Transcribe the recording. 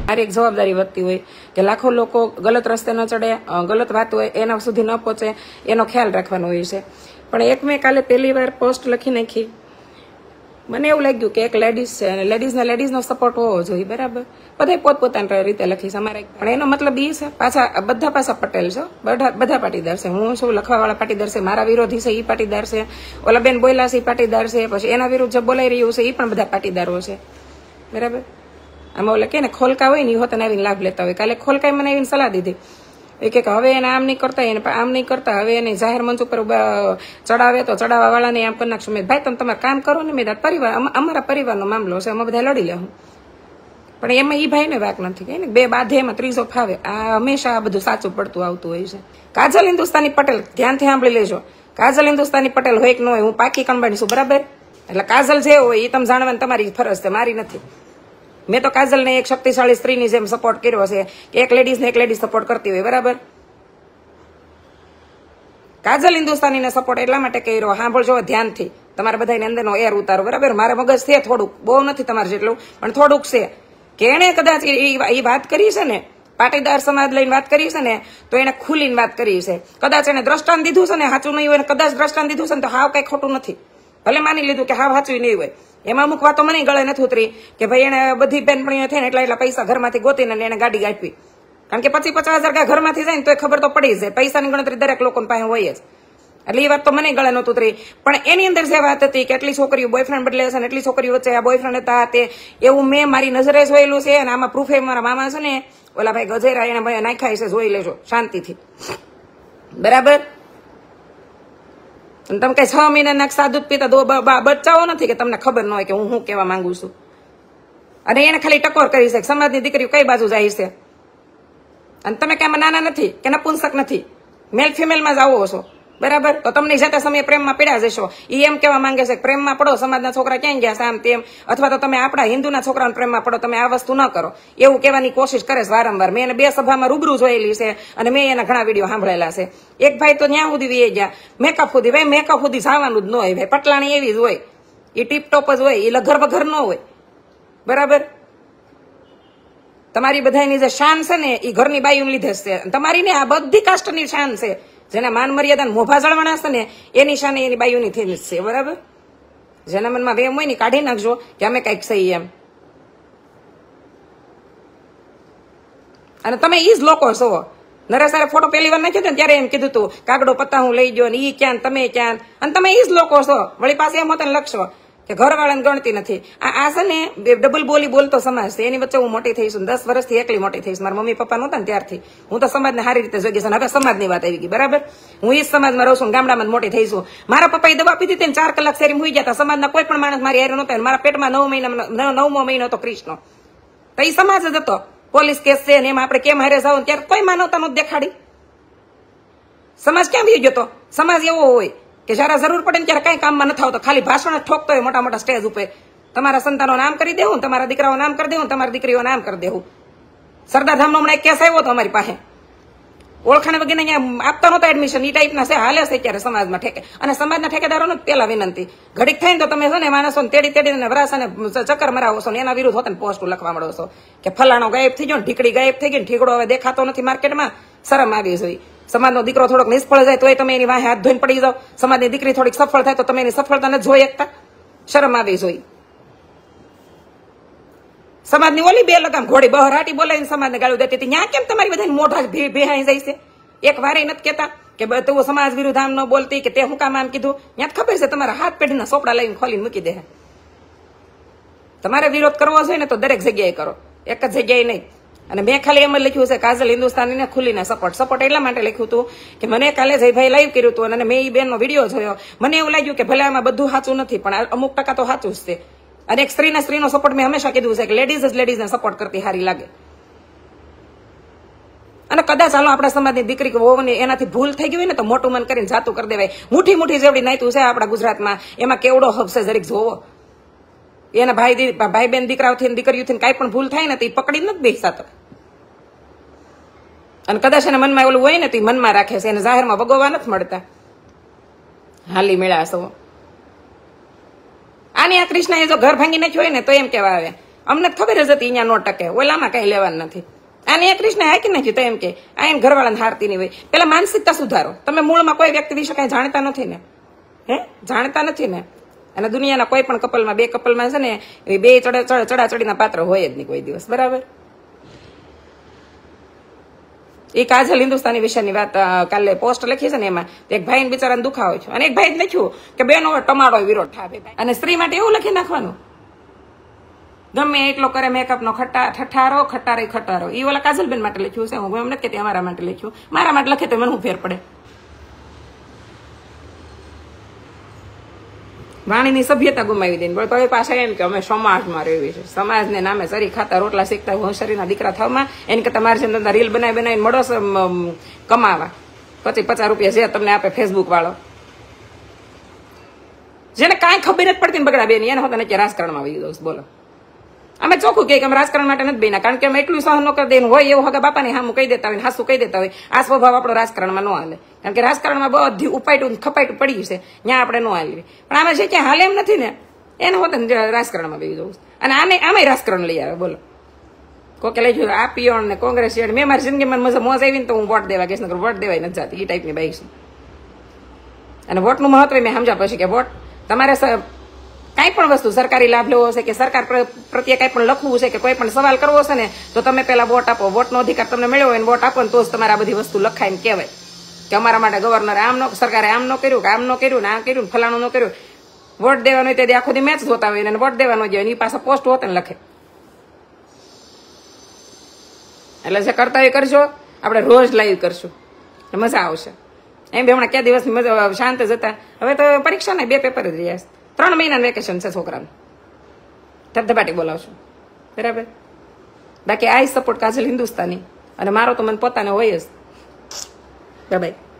મારી એક જવાબદારી વધતી હોય કે લાખો લોકો ગલત રસ્તે ન ચડે, ગલત વાત હોય એના સુધી ન પહોંચે, એનો ખ્યાલ રાખવાનો હોય છે. પણ એક મેં કાલે પહેલી વાર પોસ્ટ લખી નાખી. મને એવું લાગ્યું કે એક લેડીઝ છે અને લેડીઝનો સપોર્ટ હોવો જોઈએ, બરાબર. બધા પોતપોતાની રીતે લખીશ અમારે, પણ એનો મતલબ એ છે બધા પાછા પટેલ છે, બધા પાટીદાર છે. હું શું લખવાવાળા પાટીદાર છે, મારા વિરોધી છે એ પાટીદાર છે, ઓલા બેન બોયલા છે એ પાટીદાર છે, પછી એના વિરુદ્ધ જે બોલાઈ રહ્યું છે એ પણ બધા પાટીદારો છે, બરાબર. આમાં ઓલા કે ને ખોલકા હોય ને એ હોતને આવીને લાભ લેતા હોય. કાલે ખોલકાએ મને આવીને સલાહ દીધી કે હવે એને આમ નહીં કરતા, એને આમ નહીં કરતા, હવે એને જાહેર મંચ ઉપર ચડાવે તો ચડાવવા વાળાને આમ કરી નાખશું. મેં ભાઈ તમે તમારે કામ કરો ને, મેં પરિવાર અમારા પરિવારનો મામલો છે, અમે બધા લડી લેવું. પણ એમાં એ ભાઈને વાક નથી કઈ ને, બે બાધે એમાં ત્રીજો ફાવે. આ હંમેશા આ બધું સાચું પડતું આવતું હોય છે. કાજલ હિન્દુસ્તાની પટેલ, ધ્યાનથી સાંભળી લેજો, કાજલ હિન્દુસ્તાની પટેલ હોય કે ન હોય, હું પાકી કંબાણી છું, બરાબર. એટલે કાજલ જે હોય એ તમે જાણવાની તમારી ફરજ છે, મારી નથી. મેં તો કાજલને એક શક્તિશાળી સ્ત્રીની જેમ સપોર્ટ કર્યો છે કે એક લેડીઝ સપોર્ટ કરતી હોય, બરાબર. કાજલ હિન્દુસ્તાનીને સપોર્ટ એટલા માટે કર્યો, સાંભળજો ધ્યાનથી, તમારા બધાની અંદરનો એર ઉતારો, બરાબર. મારે મગજ છે થોડુંક, બહુ નથી તમારે જેટલું, પણ થોડુંક છે કે એને કદાચ એ વાત કરી છે ને, પાટીદાર સમાજ લઈને વાત કરી છે ને, તો એને ખુલીને વાત કરી છે. કદાચ એને દ્રષ્ટાંત દીધું છે ને, સાચું નહીં હોય, કદાચ દ્રષ્ટાંત દીધું છે ને તો હાવ કઈ ખોટું નથી, ભલે માની લીધું કે હાવ સાચું નહીં હોય. એમાં અમુક વાતો મને ગળે નથી ઉતરી કે ભાઈ એને બધી બેનપણીઓ થઈને એટલા પૈસા ઘરમાંથી ગોતીને એને ગાડી આપી, કારણ કે 50,000 ઘરમાંથી જાય ને તો ખબર તો પડી જાય, પૈસાની ગણતરી દરેક લોકો પાસે હોય જ. એટલે એ વાત તો મને ગળે નહોતું ઉતરી. પણ એની અંદર જે વાત હતી કે એટલી છોકરીઓ બોયફ્રેન્ડ બદલે છે ને એટલી છોકરીઓ વચ્ચે આ બોયફ્રેન્ડ હતા, તે એવું મેં મારી નજરે જોયેલું છે. અને આમાં પ્રૂફે મારા મામા છે ને, ઓલા ભાઈ ગજેરા એને ભાઈ નાખ્યા છે, જોઈ લેજો શાંતિથી, બરાબર. તમે કઈ 6 મહિનાના સાદું પીતા બચ્ચાઓ નથી કે તમને ખબર ન હોય કે હું શું કેવા માંગુ છું. અને એને ખાલી ટકોર કરી છે સમાજની દીકરીઓ કઈ બાજુ જાય છે, અને તમે કે નાના નથી કે નપુંસક નથી, મેલ ફિમેલમાં જ આવો છો, બરાબર. તો તમને જતા સમયે પ્રેમમાં પીડા જશો. એ એમ કેવા માંગે છે પ્રેમમાં પડો, સમાજના છોકરા ક્યાં ગયા છે આમ તેમ, અથવા તો તમે આપણા હિન્દુના છોકરાને પ્રેમમાં પડો, તમે આ વસ્તુ ન કરો, એવું કહેવાની કોશિશ કરે છે વારંવાર. મેં એને 2 સભામાં રૂબરૂ જોયેલી છે અને મેં એના ઘણા વિડીયો સાંભળેલા છે. એક ભાઈ તો ત્યાં સુધી વી ગયા મેકઅપ સુધી, ભાઈ મેકઅપ સુધી જવાનું જ ન હોય, ભાઈ પટલાણી એવી જ હોય, એ ટીપટોપ જ હોય, એ લઘર વઘર ન હોય, બરાબર. તમારી બધાની જે શાન છે ને એ ઘરની બાયું લીધે છે, તમારી ને આ બધી કાસ્ટની શાન છે. જેના માન મર્યાદા મોભા જળવાના છે ને એની શાન એની બાયુની થઈ છે, બરાબર. જેના મનમાં વેમ હોય ને કાઢી નાખજો કે અમે કઈક સહી એમ. અને તમે ઈ જ લોકો છો. નરેશ સાહેબ ફોટો પહેલી વાર નાખ્યો ને ત્યારે એમ કીધું તું કાગડો પત્તા હું લઈ ગયો ને ઈ ક્યાં તમે ક્યાં, અને તમે ઈ જ લોકો છો. વળી પાસે એમ હોતા લખશો કે ઘરવાળાને ગણતી નથી. આ છે ને ડબલ બોલી બોલતો સમાજ છે, એની વચ્ચે હું મોટી થઈશ. 10 વર્ષથી એકલી મોટી થઈશ. મારા મમ્મી પપ્પા નહોતા ને ત્યારથી હું તો સમાજને સારી રીતે જોઈ ગઈ. હવે સમાજની વાત આવી ગઈ, બરાબર. હું એ સમાજમાં રહું છું, ગામડામાં મોટી થઈશું. મારા પપ્પાએ દવા પીધી હતી ને 4 કલાક શેરી હોઈ ગયા હતા. સમાજના કોઈ પણ માણસ મારી હારે નહોતા. મારા પેટમાં 9મો મહિનો હતો કૃષ્ણ, તો એ સમાજ જ હતો. પોલીસ કેસ છે ને એમાં આપણે કેમ હારે જાવ ત્યારે કોઈ માનવતા નહોતી દેખાડી. સમાજ ક્યાં આવી ગયો તો? સમાજ એવો હોય કે જયારે જરૂર પડે ને ત્યારે કઈ કામમાં નથી આવતો, ખાલી ભાષણ જ ઠોકતો હોય મોટા મોટા સ્ટેજ ઉપર. તમારા સંતાનો નામ કરી દેવું, તમારા દીકરાઓ નામ કરી દેવું, તમારી દીકરીઓ નામ કરી દેવું. સરદારધામનો હમણાં એક કેસ આવ્યો હતો અમારી પાસે, ઓળખાણ વગેરે અહીંયા આપતા નહોતા એડમિશન, એ ટાઈપના છે હાલે છે ત્યારે સમાજમાં ઠેકે. અને સમાજના ઠેકેદારોને પેલા વિનંતી, ઘડીક થઈને તો તમે છે ને માણસોને તેડીને વરાસાને ચક્કર મરાવો છો ને એના વિરુદ્ધ હોતા પોસ્ટ લખવા મળો છો કે ફલાણો ગાયબ થઈ ગયો ને ઢીકડી ગાયબ થઈ ગઈ ને ઠીકડો હવે દેખાતો નથી માર્કેટમાં. શરમ આવી જોઈએ. સમાજનો દીકરો થોડોક નિષ્ફળ જાય તોય તમે એની વાહે હાથ ધોઈને પડી જાઓ. સમાજની દીકરી થોડીક સફળ થાય તો તમે એની સફળતા ન જોઈ શકતા. શરમ આવી જોઈએ. સમાજની ઓલી બે લગામ ઘોડી બહરાટી બોલાવીને સમાજને ગાળું દેતી હતી. ત્યાં કેમ તમારી બધાની મોઢા ભેહાઈ જાય છે? એક વારે નથી કેતા કે તું સમાજ વિરુદ્ધ આમ ન બોલતી કે તે હું કામ આમ કીધું. ત્યાં ખબર છે તમારા હાથ પેઢીના સોપડા લઈને ખોલીને મૂકી દે. તમારે વિરોધ કરવો જોઈએ ને તો દરેક જગ્યાએ કરો, એક જ જગ્યાએ નહીં. અને મેં ખાલી એમ જ લખ્યું છે કાજલ હિન્દુસ્તાનીને ખુલીને સપોર્ટ એટલા માટે લખ્યું હતું કે મને કાલે જયભાઈ લાઈવ કર્યું હતું અને મેં એ બેનનો વિડીયો જોયો. મને એવું લાગ્યું કે ભલે આમાં બધું સાચું નથી પણ અમુક ટકા તો સાચું જ છે. અને એક સ્ત્રીનો સપોર્ટ મેં હંમેશા કીધું છે કે લેડીઝ જ લેડીઝને સપોર્ટ કરતી સારી લાગે. અને કદાચ હાલો આપણા સમાજની દીકરી હોવાની એનાથી ભૂલ થઈ ગઈ હોય ને તો મોટું મન કરીને જાતું કરી દેવાય. મુઠ્ઠી જેવડી નાયતું છે આપણા ગુજરાતમાં, એમાં કેવડો હબસે જરીક જોવો. એના ભાઈ બેન દીકરાઓથી દીકરીઓથી કઈ પણ ભૂલ થાય ને તો એ પકડી નથી બેસાતો. અને કદાચ એના મનમાં એવું હોય ને તો એ મનમાં રાખે છે, એને જાહેરમાં વગોવા નથી મળતા. હાલી મેળા સૌ આની આ કૃષ્ણએ જો ઘર ભાંગી નાખ્યું હોય ને તો એમ કેવા આવે અમને ખબર જ હતી અહીંયા નો ટકે, ઓલામાં કઈ લેવાનું નથી. આને એક કૃષ્ણ હાકી નાખ્યું તો એમ કે આ એને ઘરવાળાને હારતી નહીં હોય. પેલા માનસિકતા સુધારો. તમે મૂળમાં કોઈ વ્યક્તિ વિશે કઈ જાણતા નથી ને, જાણતા નથી ને. અને દુનિયાના કોઈ પણ કપલમાં, બે કપલમાં છે ને એ બે ચડાચડીના પાત્ર હોય જ નહીં કોઈ દિવસ, બરાબર. એ કાજલ હિન્દુસ્તાની વિશેની વાત કાલે પોસ્ટ લખી છે ને, એમાં એક ભાઈને બિચારાને દુખાવો છે, અને એક ભાઈ લખ્યું કે બેનો ટમાડો વિરોધ થાય. અને સ્ત્રી માટે એવું લખી નાખવાનું, ગમે એટલો કરે મેકઅપ નો ઠઠારો ખટારો. એ ઓલા કાજલબેન માટે લખ્યું છે, હું એમ નથી કહેતી અમારા માટે લખ્યું. મારા માટે લખે તો મને શું ફેર પડે. વાણીની સભ્યતા ગુમાવી દઈને બોલ તો પાસે એમ કે અમે સમાજમાં રહેવી છે, સમાજને નામે સરી ખાતા રોટલા શીખતા હોશિયારીના દીકરા થવામાં એને કે તમારે છે રીલ બનાવીને મળો કમાવા, પછી 50 રૂપિયા જે તમને આપે ફેસબુક વાળો, જેને કાંઈ ખબર જ પડતી ને બગડા બેન, એને હોતા નથી રાજકારણમાં આવી દોસ્ત. બોલો, અમે ચોખ્ખું કે અમે રાજકારણ માટે નથી બન્યા, કારણ કે અમે એટલું સહન ન કરી દઈને હોય એવું હગા બાપાને હામું કહી દેતા હોય, હાસું કહી દેતા હોય. આ સ્વભાવ આપણો રાજકારણમાં ન હાલે, કારણ કે રાજકારણમાં બધી ઉપાયટું ખપાયટું પડ્યું છે, ત્યાં આપણે ન હાલવી. પણ આમાં છે ક્યાં હાલે એમ નથી ને, એને હોતા રાજકારણમાં બેસી જવું. અને આમે રાજકારણ લઈ આવે. બોલો, કોકે લઈ જોયું આ પિયોણ ને કોંગ્રેસ. મેં મારી જિંદગીમાં મોજ આવી ને તો હું વોટ દેવા ગઈશ, નકર વોટ દેવાય નથી જતી, એ ટાઈપની બાઈક છે. અને વોટનું મહત્વ મેં સમજ્યા પછી કે વોટ તમારે કાંઈ પણ વસ્તુ સરકારી લાભ લેવો હશે કે સરકાર પ્રત્યે કંઈ પણ લખવું છે કે કોઈ પણ સવાલ કરવો હશે ને, તો તમે પેલા વોટ આપો. વોટનો અધિકાર તમને મળ્યો હોય ને વોટ આપો ને તો જ તમારે આ બધી વસ્તુ લખાઈને કહેવાય કે અમારા માટે ગવર્નરે આમ નો, સરકારે આમ નો કર્યું કે આમ નો કર્યું ને આમ કર્યું, ફલાણું નો કર્યું. વોટ દેવાનો હોય તે આખો દી મેચ જોતા હોય ને વોટ દેવાનો જ હોય, એની પાસે પોસ્ટ હોત ને લખે. એટલે જે કરતા હોય કરજો, આપણે રોજ લાઈવ કરશું, મજા આવશે. એમ બી હમણાં ક્યાં દિવસની મજા શાંત જતા. હવે તો પરીક્ષા ને 2 પેપર જ રહ્યા, 3 મહિનાનું વેકેશન છે છોકરાનું. ધબધબાટી બોલાવશું, બરાબર. બાકી આઈ સપોર્ટ કાજલ હિન્દુસ્તાની, અને મારો તો મને પોતાને હોય જ. બાય.